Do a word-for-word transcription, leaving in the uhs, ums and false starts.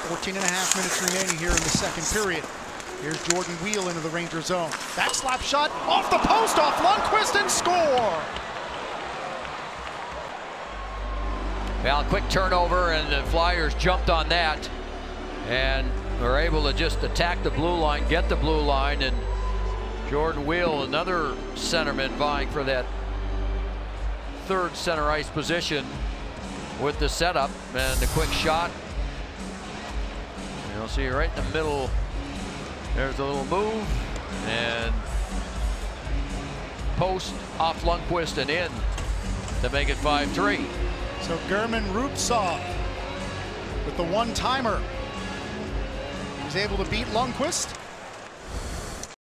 fourteen and a half minutes remaining here in the second period. Here's Jordan Wheel into the Ranger zone. Back slap shot off the post, off Lundqvist, and score! Well, quick turnover, and the Flyers jumped on that and were able to just attack the blue line, get the blue line, and Jordan Wheel, another centerman vying for that third center ice position with the setup and the quick shot. You'll see right in the middle, there's a little move, and post off Lundqvist and in to make it five three. So German Rubtsov with the one-timer. He's able to beat Lundqvist.